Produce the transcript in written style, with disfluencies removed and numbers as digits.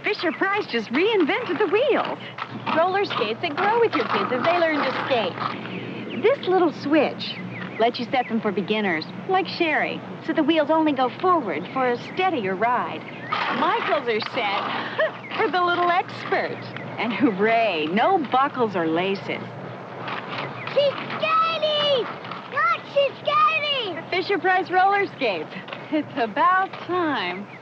Fisher-Price just reinvented the wheels. Roller skates that grow with your kids as they learn to skate. This little switch lets you set them for beginners, like Sherry, so the wheels only go forward for a steadier ride. Michael's are set for the little expert. And hooray, no buckles or laces. She's skating! Look, she's skating! Fisher-Price roller skates. It's about time.